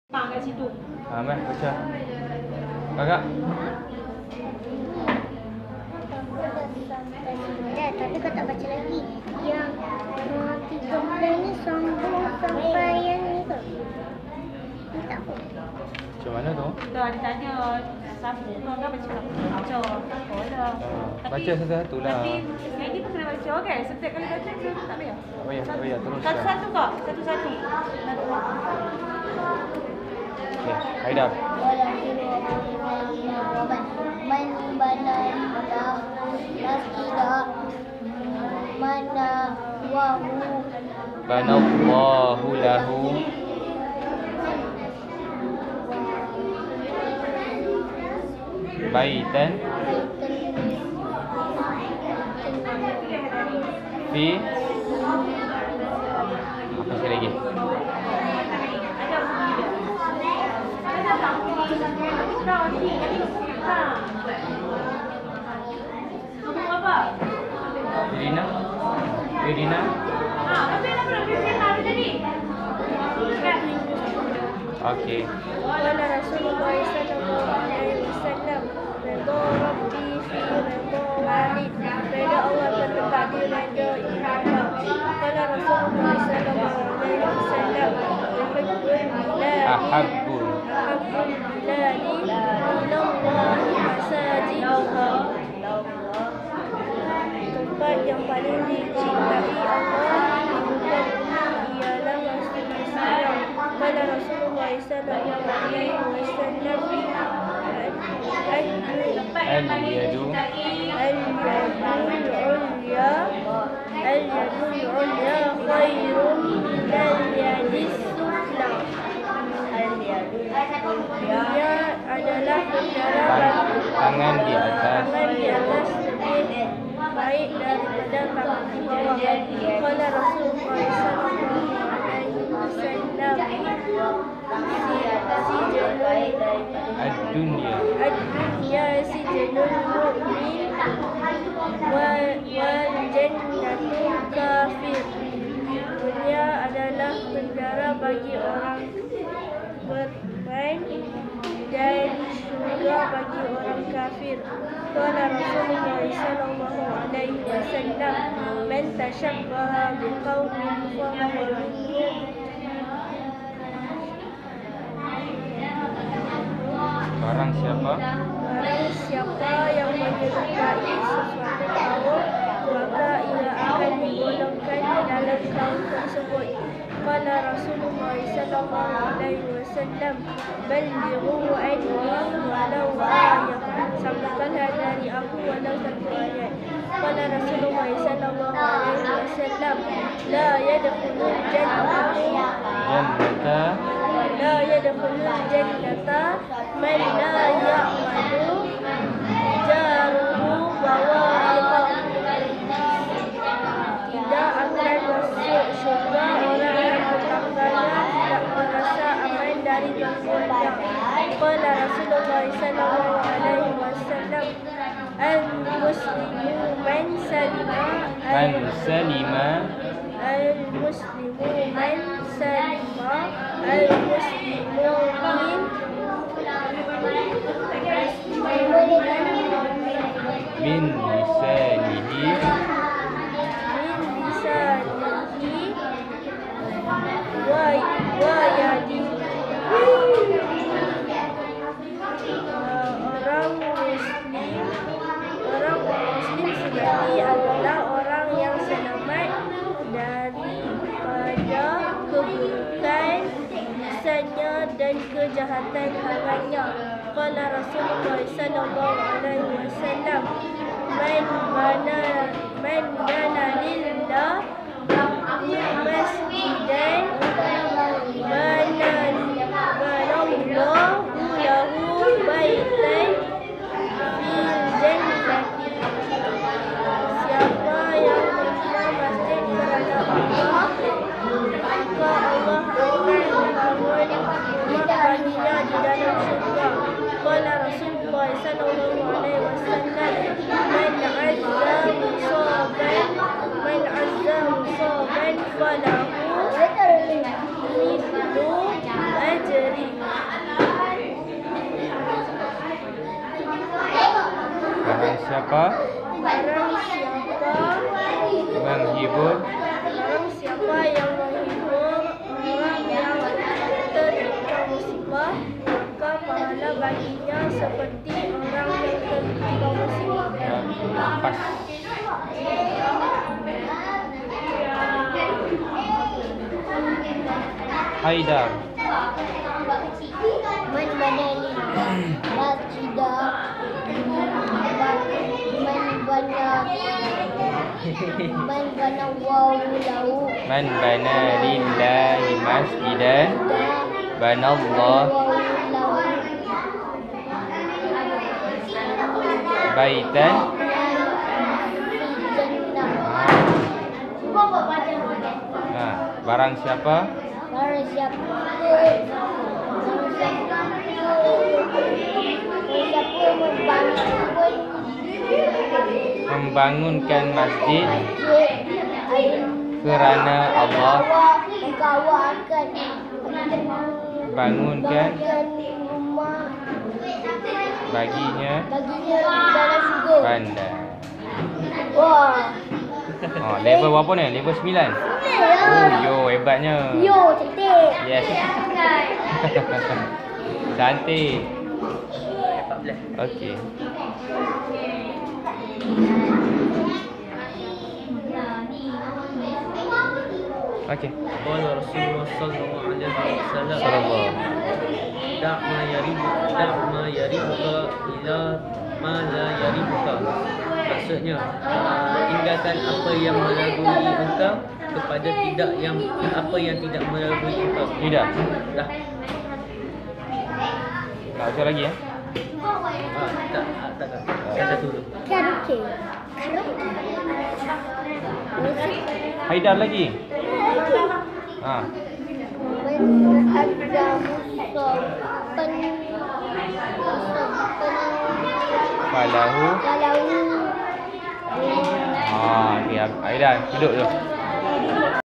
Kat situ. Mai baca. Kakak. Tapi kau tak baca lagi. Yang 13 ni sambung sampai yang ni ke? Ni tak apa. Macam mana tu? Tu ada tanya siapa kau kan baca baca. Oh dah. Baca satu-satu lah. Tapi yang ni pun kena baca kan? Setiap kali baca tu tak payah. Tak payah terus. Satu-satu kak? Satu-satu. Okey, Haida. Man bana lahu mana wahu Banallahu lahu baitan fi apa sekali lagi? Irina? Irina? Okey. Qala Rasulullah sallallahu alaihi wasallam redha rabbi fi redha walid redha Allah bertempat di redha ibu bapa. Qala Rasulullah sallallahu alaihi wasallam Ahabbul biladi ilallahi masajiduha. Tempat yang paling dicintai Allah ialah masjid-masjid. Qala Rasulullah sallallahu alaihi wasallam al-yadu al-yadul ulya khairun minal yadis sufla. Dia adalah perkara tangan di atas lebih baik daripada tangan di bawah. Qala Rasulullah sallallahu alaihi wasallam ad-dunya ad-dunya sijnul mu'min wal jannatu kafir. Dunia adalah penjara bagi orang beriman dan syurga bagi orang kafir. Qala Rasulullah sallallahu alaihi wasallam man tashabbaha biqaumin fahuwa minhum. Barang siapa yang menyerupai sesuatu kaum, maka ia akan digolongkan di dalam kaum tersebut. Qala Rasulullah sallallahu alaihi wasallam ballighu anni walau ayat. Sampaikanlah dari aku walau satu ayat. Qala Rasulullah sallallahu alaihi wasallam la yadkhulul jannata la yadkhulul jannata man la ya'malu jaruhu bawa'iqah. Tidak akan masuk syurga orang yang tetangganya tidak merasa aman dari gangguannya. Qala Rasulullah sallallahu alaihi wasallam al-muslimu man salima al-muslimu min lisanihi wa yadihi. Orang muslim sejati adalah orang yang selamat daripada keburukan lisannya dan kejahatan tangannya. Qala Rasulullah sallallahu alaihi wasallam man bana lillah masjidan banallahu lahu baitan fil jannati. Siapa yang membina masjid kerana Allah, maka Allah akan membangun rumah baginya di dalam syurga. Qala Rasulullah sallallahu alaihi wasallam man azza musaban falahu siapa Barang siapa menghibur yang menghibur orang yang tertimpa musibah, maka pahala baginya seperti orang yang tertimpa musibah. pas. Haidar. Man bana lillah masjidah man bana lahu Man bana lillahi masjidan banallah baitan barang siapa membangunkan masjid kerana Allah bangunkan rumah baginya dalam syurga. pandai. Wah. Level berapa ni? Level 9. Oh, yo hebatnya. Yo, cantik. Yes. Cantik. Okey. Okey. Qala Rasulullah sallallahu alaihi wasallam, Sallallahu. Da' ma yaribuka ila ma la yaribuka. Maksudnya, tinggalkan apa yang meragui engkau kepada apa yang tidak meragui engkau. Tidak. Dah. Nak baca lagi ya? Tak. Yang satu dulu. Karaoke. Haidar lagi. Falahu. Kalau Haidar duduk tu.